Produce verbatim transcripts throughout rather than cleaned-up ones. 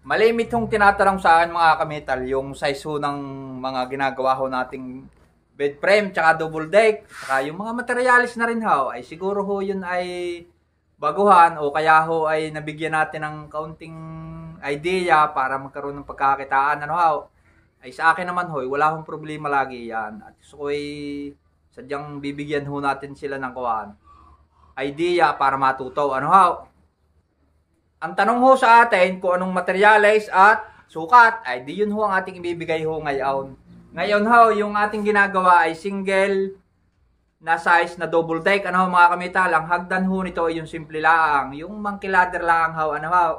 Malimit hong tinatanong sa akin mga kamital, yung size ho ng mga ginagawa ho nating bed frame, tsaka double deck, tsaka yung mga materialis na rin ho, ay siguro ho yun ay baguhan o kaya ho ay nabigyan natin ng kaunting idea para magkaroon ng pagkakakitaan. Ano ho? Ay sa akin naman ho, wala hong problema lagi yan. At gusto ko ay sadyang bibigyan ho natin sila ng kuwan, idea para matuto. Ano ho? Ang tanong ho sa atin kung anong materialis at sukat, ay di yun ho ang ating ibibigay ho ngayon. Ngayon ho, yung ating ginagawa ay single na size na double deck. Ano ho mga kamital, ang hagdan ho nito ay yung simple lang. Yung monkey-ladder lang ho. Ano ho?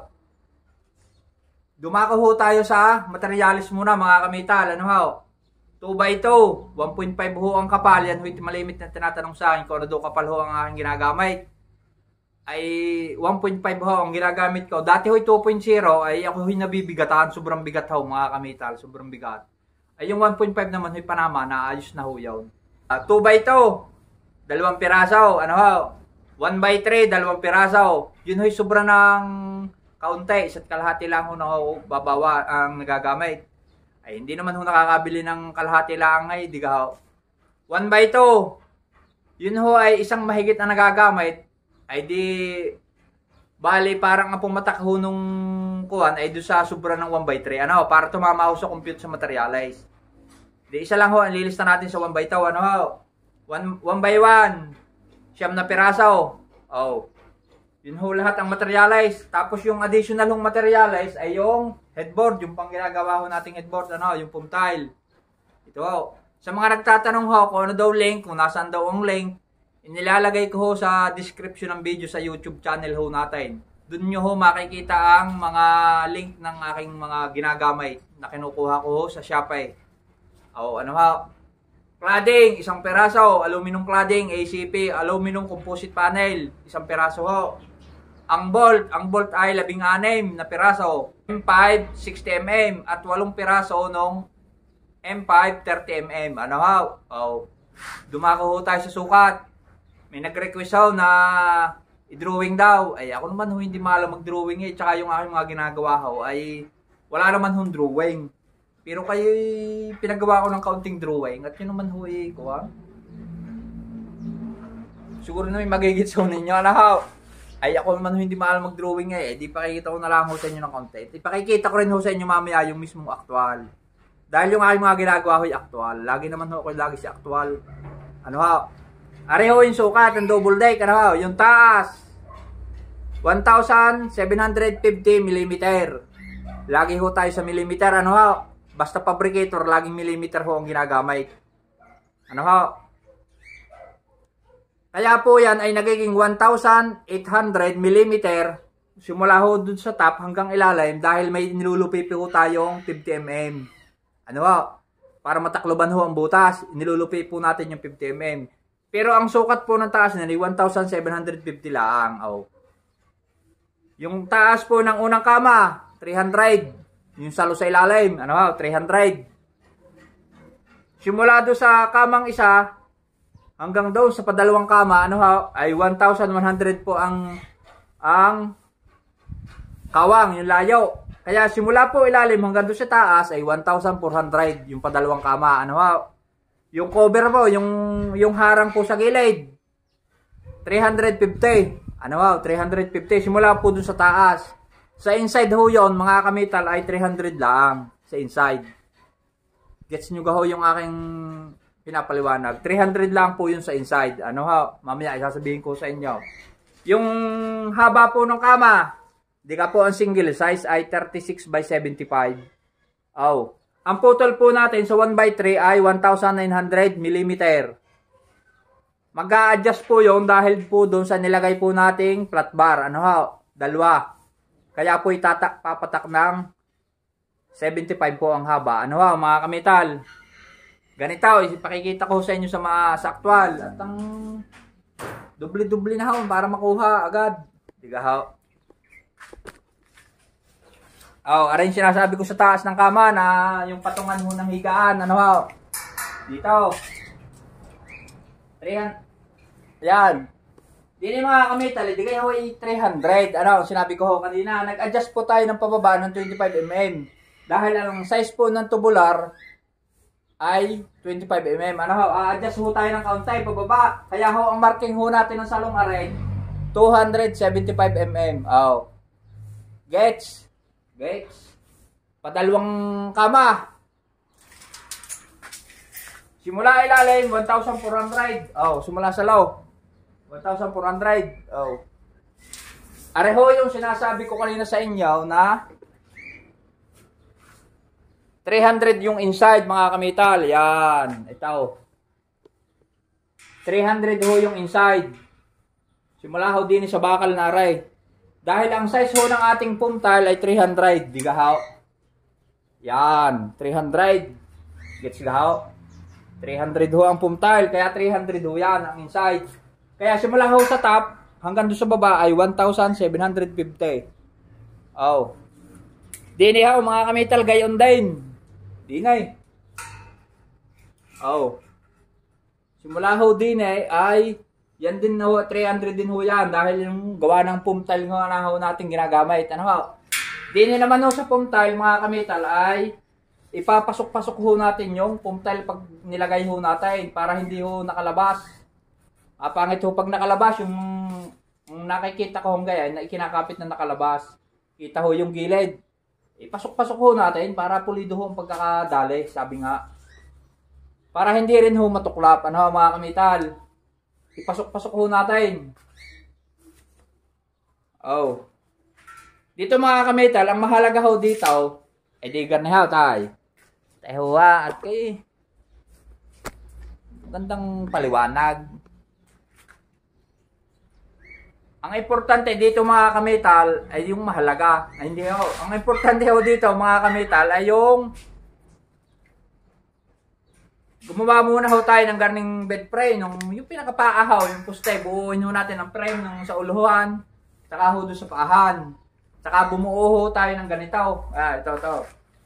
Dumako ho tayo sa materialis muna mga kamital. Ano ho? two by two, one point five ho ang kapal. Yan ho ito malimit na tinatanong sa akin kung ano daw kapal ho ang aking ginagamit. Ay one point five ho ang ginagamit ko. Dati ho two point zero ay ako ho nabibigatan. Sobrang bigat ho mga kamital. Sobrang bigat. Ay yung one point five naman ho Panama na ayos na ho yun. Uh, two by two, dalawang piraso. Ano ho? one by three, dalawang piraso. Yun ho sobra ng kaunti. Isa't kalahati lang ho na ho babawa ang nagagamit. Ay hindi naman ho nakakabili ng kalahati lang ay di ka ho. one by two, yun ho ay isang mahigit na nagagamit. Ay di bali parang ang pumatak ho nung kuhan ay doon sa sobra ng one by three. Ano, para tumama ho sa compute sa materialize. Di isa lang ho ang lilista natin sa one by two. Ano ho? one by one. Siyam na piraso. Oh. Yun ho lahat ang materialize. Tapos yung additional hong materialize ay yung headboard, yung pang ginagawa ho nating headboard, ano, yung foam tile. Ito ho. Sa mga nagtatanong ho kung ano daw link, kung nasaan daw ang link, inilalagay ko ho sa description ng video sa YouTube channel ho natin. Doon nyo ho makikita ang mga link ng aking mga ginagamit na kinukuha ko ho sa Shopee. O ano ho? Cladding, isang peraso. Aluminum cladding, A C P, aluminum composite panel, isang peraso ho. Ang bolt, ang bolt ay labing anim na peraso. M five, sixty millimeters at walong peraso nung M five, thirty millimeters. Ano ho? O, dumako ho tayo sa sukat. May nag-request ho na i-drawing daw. Ay ako naman ho hindi maalam mag-drawing eh. Tsaka yung aking mga ginagawa ho ay wala naman hong drawing. Pero kayo pinagawa ko ng kaunting drawing at yun naman ho eh. Kuha. Siguro na may magigits ho ninyo. Ano ho? Ay ako naman ho hindi maalam mag-drawing eh. Di pakikita ko na lang ho sa inyo ng content. Ipakikita ko rin ho sa inyo mamaya yung mismong actual. Dahil yung aking mga ginagawa ho ay actual. Lagi naman ho ako lagi si actual. Ano ho? Areho yung sukat ng double deck. Ano ho? Yung taas one thousand seven hundred fifty millimeters. Lagi ho tayo sa millimeter. Ano ho? Basta fabricator, laging millimeter ho ang ginagamit. Ano ho? Kaya po yan ay nagiging one thousand eight hundred millimeters. Simula ho dun sa top hanggang ilalim dahil may nilulupi po tayong fifty millimeters. Ano ho? Para matakloban ho ang butas, nilulupi po natin yung fifty millimeters. Pero ang sukat po ng taas na ni one thousand seven hundred fifty lang. Oh. Yung taas po ng unang kama, three hundred. Yung salo sa ilalim, ano ha, three hundred. Simula do sa kamang isa, hanggang doon sa padalawang kama, ano ha, ay one thousand one hundred po ang ang kawang, yung layo. Kaya simula po ilalim hanggang doon sa taas ay one thousand four hundred yung padalawang kama, ano ha. Yung cover po, yung yung harang po sa gilid, three hundred fifty. Ano wow, three hundred fifty. Simula po dun sa taas. Sa inside ho yun, mga kamital, ay three hundred lang. Sa inside. Gets nyo ho yung aking pinapaliwanag. three hundred lang po yun sa inside. Ano ho, mamaya isasabihin ko sa inyo. Yung haba po ng kama, di ka po ang single size ay thirty-six by seventy-five. Oh. Ang putol po natin sa one by three ay one thousand nine hundred millimeters. Mag-a-adjust po yun dahil po doon sa nilagay po nating flat bar. Ano ho? Dalawa. Kaya po itatak, papatak ng seventy-five po ang haba. Ano ho mga kamital? Ganito, ipakikita ko sa inyo sa mga sa actual. At ang dubli-dubli na ho para makuha agad. Diga ho. Oh, aray yung sinasabi ko sa taas ng kama na yung patungan mo ng higaan. Ano ho? Dito. Ayan. Ayan. Di ni mga kamital, di kayo ay three hundred. Ano, sinabi ko ho kanina, nag-adjust po tayo ng pababa ng twenty-five millimeters. Dahil ang size po ng tubular ay twenty-five millimeters. Ano ho, a-adjust ho tayo ng kauntay pababa. Kaya ho, ang marking ho natin ng salong array, two seventy-five millimeters. Oh. Gets? Gets? Padalawang kama. Simula ilalim, one thousand four hundred. Oh, simula sa low. one thousand four hundred. Oh. Areho yung sinasabi ko kanina sa inyo na three hundred yung inside mga kamital. Yan. Ito. three hundred ho yung inside. Simula ho din sa bakal na aray. Dahil ang size ho ng ating foam tile ay three hundred. Di gahaw. Yan. three hundred. Gets gahaw. three hundred ho ang foam tile. Kaya three hundred ho yan ang inside. Kaya simula ho sa top, hanggang doon sa baba ay one thousand seven hundred fifty. Oh. Dini ho, mga kamital, gayon din. Dinay. Oh. Simula ho din eh, ay, yan din ho, three hundred din ho yan. Dahil yung gawa ng foam tile ho na ho natin ginagamit. Ano ho? Dini naman ho sa foam tile, mga kamital, ay ipapasok-pasok ho natin yung foam tile pag nilagay ho natin para hindi ho nakalabas. Ah, pangit ho pag nakalabas, yung, yung nakikita ko hong gaya, na ikinakapit na nakalabas. Kita ho yung gilid. Ipasok-pasok ho natin para pulido ho ang pagkakadali, sabi nga. Para hindi rin ho matuklap, ano mga kamital. Ipasok-pasok ho natin. Oh. Dito mga kamital, ang mahalaga ho dito, ay di garnihaw tayo. Tayo ha, at kay gandang paliwanag. Ang importante dito mga kamital ay yung mahalaga. Ay, hindi ho. Ang importante ho dito mga kamital ay yung gumawa muna ho tayo ng garning bed frame. Yung, yung pinakapaahaw, yung poste. Buuin ho natin ang frame ng sa uluhan. Saka ho doon sa paahan. Saka bumuo ho tayo ng ganito. Ah, ito, ito.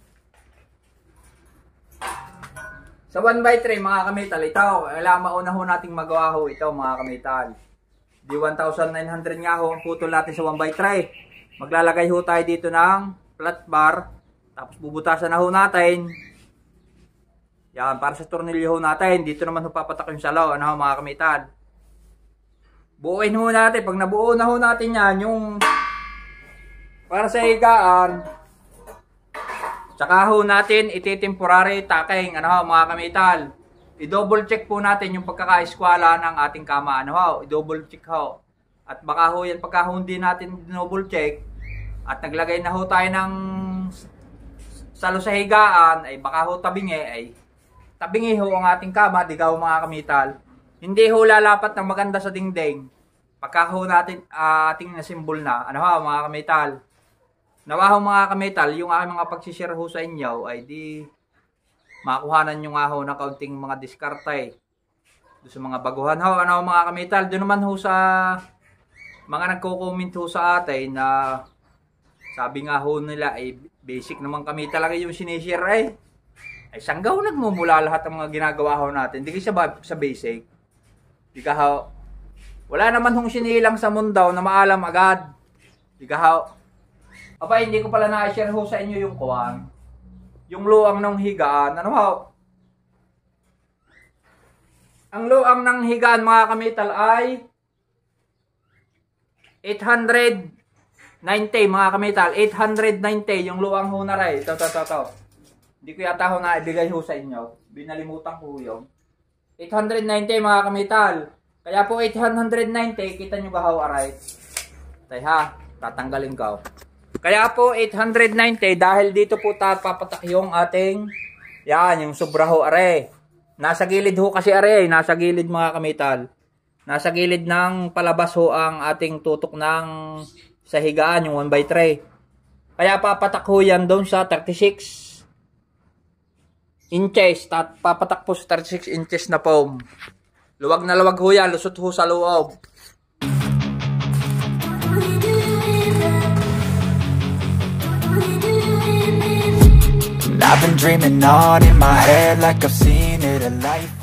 Sa one by three mga kamital, ito. Kailangan mauna ho nating magawa ho ito mga kamital. Di one thousand nine hundred nga ho ang putol natin sa one by three. Maglalagay ho tayo dito ng flat bar. Tapos bubutasan na ho natin. Yan, para sa tornilyo ho natin. Dito naman ho papatak yung salaw. Ano ho mga kamital. Buuin ho natin. Pag nabuo na ho natin yan, yung para sa higaan. Tsaka ho natin iti-temporary tacking. Ano ho mga kamital. I-double check po natin yung pagkaka-eskwala ng ating kama. Ano ho? I-double check ho. At baka ho yan pagka hindi natin double check at naglagay na ho tayo ng salo sa higaan ay baka ho tabingi ay tabingi ho ang ating kama. Di ka ho mga kamital. Hindi ho lalapat ng maganda sa dingding. Pagka ho natin uh, ating nasimbol na. Ano ho mga kamital. Nawa ho mga kamital. Yung aking mga pagsishare ho sa inyo ay di makuhanan nyo nga ho ng kaunting mga diskarte doon sa mga baguhan ho. Ano mga kamital, doon naman ho sa mga nagko-comment ho sa atin na sabi nga ho nila ay basic naman kami talaga yung sinishare eh. Ay sanggaw nagmumula lahat ng mga ginagawa ho natin. Hindi ka sa basic. Di ka ho. Wala naman hong sinilang sa mundo na maalam agad. Di ka ho. Aba, hindi ko pala na-share ho sa inyo yung kuwan. Yung luang ng higaan, ano ho? Ang luang ng higaan mga kamital ay eight ninety mga kamital. eight ninety yung luang ho na rin. Ito, ito, ito, ito. Hindi ko yata ho na ibigay ho sa inyo. Binalimutan ko yung eight ninety mga kamital. Kaya po eight ninety, kita nyo ba ho aray? Tay ha, tatanggalin ko. Kaya po eight ninety dahil dito po papatak yung ating yan, yung sobra ho are. Nasa gilid ho kasi are, nasa gilid mga kamital. Nasa gilid ng palabas ho ang ating tutok ng sa higaan, yung one by three. Kaya papatak ho yan doon sa thirty-six inches. Papatak po sa thirty-six inches na foam. Luwag na luwag ho yan, lusot ho sa loob. I've been dreaming on in my head like I've seen it a life